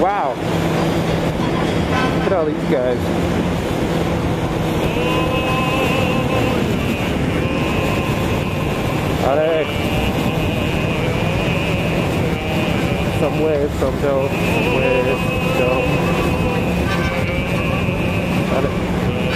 Wow. Look at all these guys. Alright. Some waves, some don't. Waves, don't. Got it.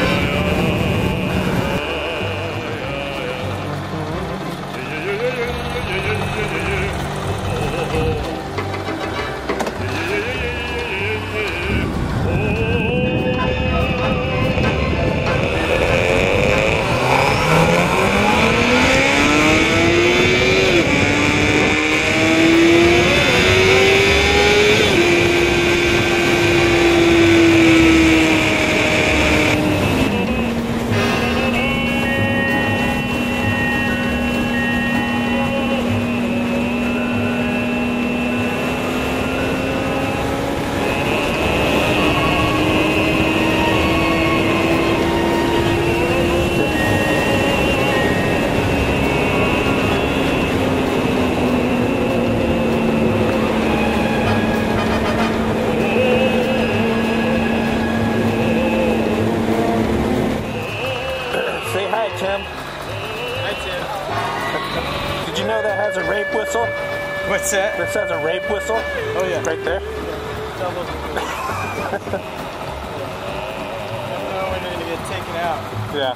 Did you know that has a rape whistle? What's that? This has a rape whistle. Oh yeah. Right there. Yeah. Never know when you're going to get taken out. Yeah.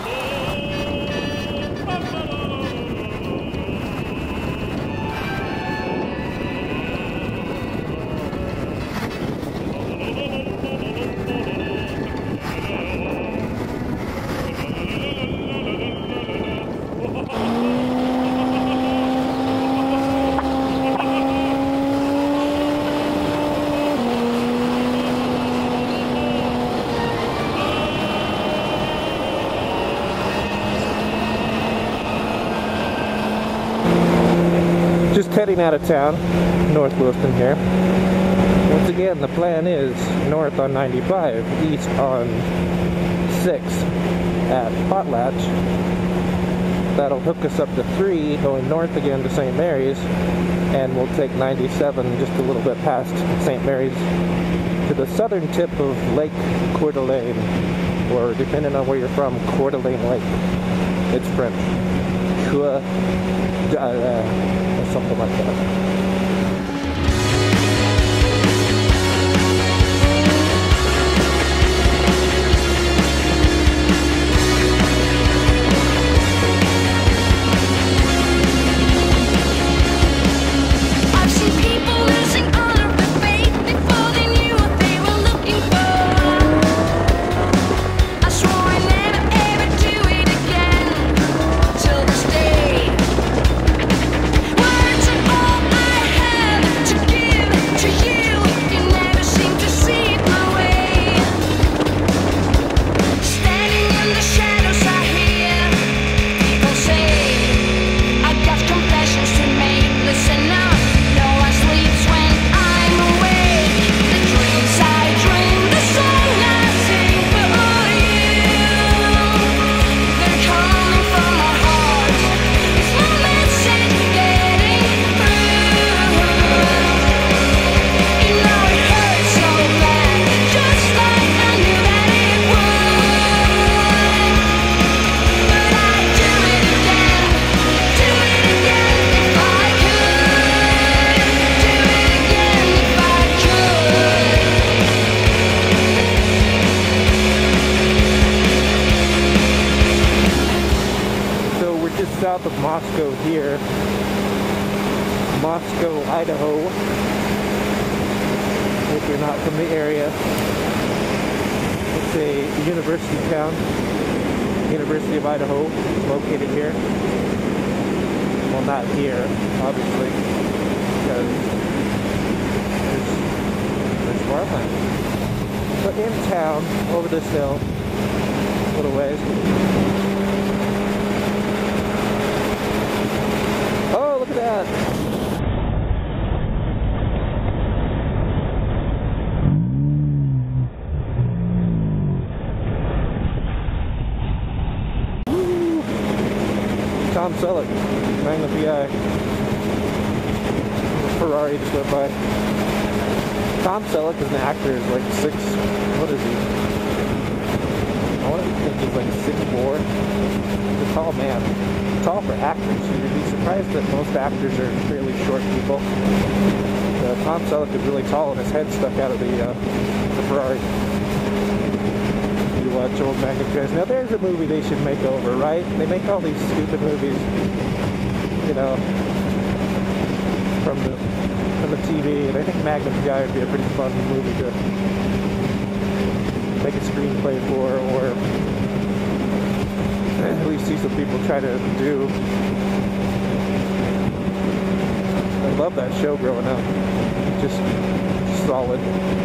Just heading out of town, North Lewiston here. Once again, the plan is north on 95, east on 6 at Potlatch. That'll hook us up to 3, going north again to St. Mary's, and we'll take 97 just a little bit past St. Mary's to the southern tip of Lake Coeur d'Alene, or depending on where you're from, Coeur d'Alene Lake. It's French. Coeur d'Alene. Something like that. South of Moscow here, Moscow, Idaho. If you're not from the area, it's a university town, University of Idaho, located here. Well, not here, obviously, because there's farmland. But in town, over this hill, a little ways. Oh, look at that! Woo! Tom Selleck, Magna PI. Ferrari just went by. Tom Selleck is an actor, is like what is he? I want to think he's like 6'4". He's a tall man. Tall for actors. You'd be surprised that most actors are fairly short people. Tom Selleck is really tall and his head stuck out of the Ferrari. You watch old Magnet guys. Now there's a movie they should make over, right? They make all these stupid movies, you know, from the TV, and I think Magnum Guy would be a pretty fun movie to make a screenplay for, or at least see some people try to do. I love that show growing up. Just solid.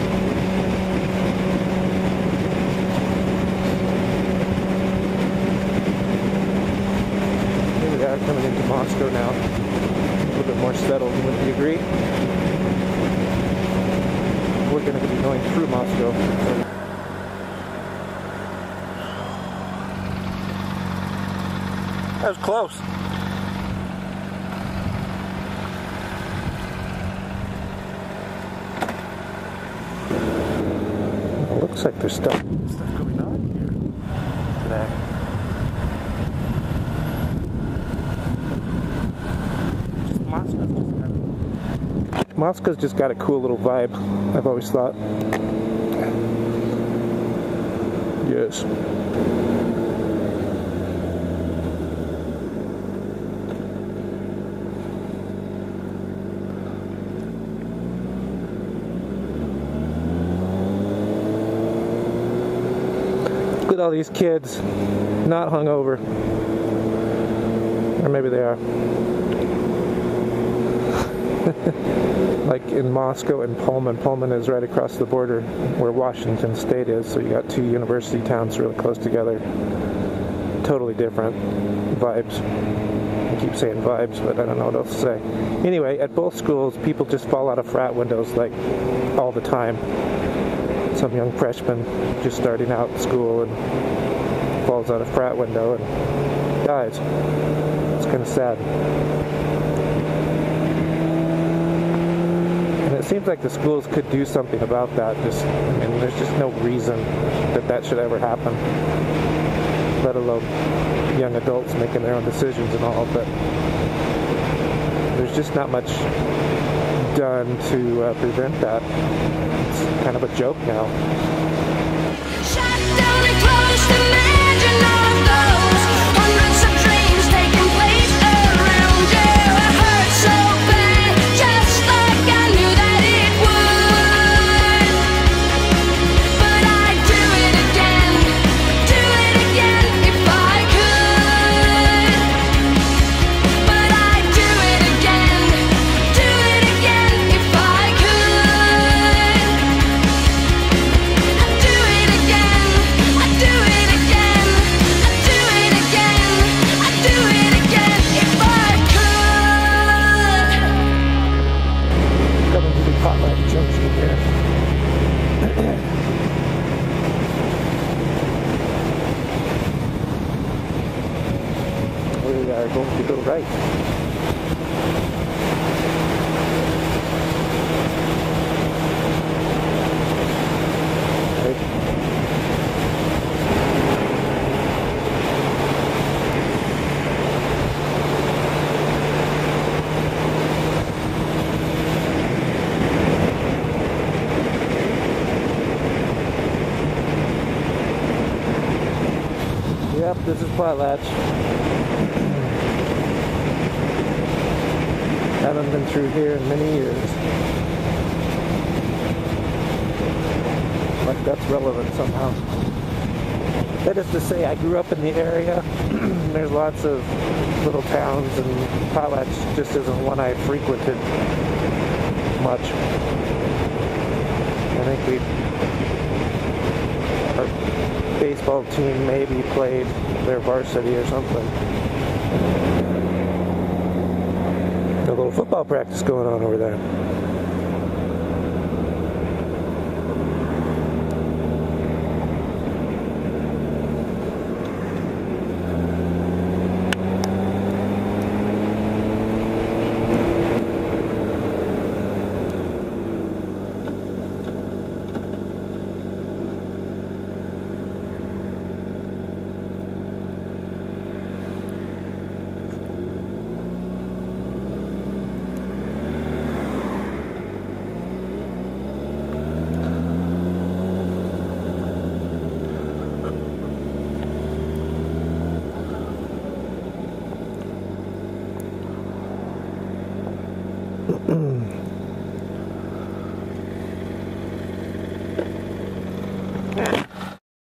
Here we are coming into Moscow now. A little bit more settled, wouldn't you agree? We're going to be going through Moscow. That was close. It looks like there's stuff going on here today. Moscow's just got a cool little vibe, I've always thought. Yes. Look at all these kids, not hungover. Or maybe they are. Like in Moscow and Pullman. Pullman is right across the border where Washington State is, so you got two university towns really close together. Totally different vibes. I keep saying vibes, but I don't know what else to say. Anyway, at both schools, people just fall out of frat windows like all the time. Some young freshman just starting out in school and falls out of frat window and dies. It's kind of sad. It seems like the schools could do something about that. There's just no reason that should ever happen, let alone young adults making their own decisions and all, but there's just not much done to prevent that. It's kind of a joke now. Shut down and closed, imagine all of those hundreds of dreams taking place around you. It hurt so bad, just like I knew that it would. But I'd do it again if I could. But I'd do it again if I could. I'd do it again, I'd do it again, I'd do it again, I'd do it again if I could. Coming to the Potlatch Junction here. We are going to go right. Right. Yep, this is Potlatch. Haven't been through here in many years. Like that's relevant somehow. That is to say, I grew up in the area. There's lots of little towns, and Potlatch just isn't one I frequented much. I think our baseball team maybe played their varsity or something. A little football practice going on over there.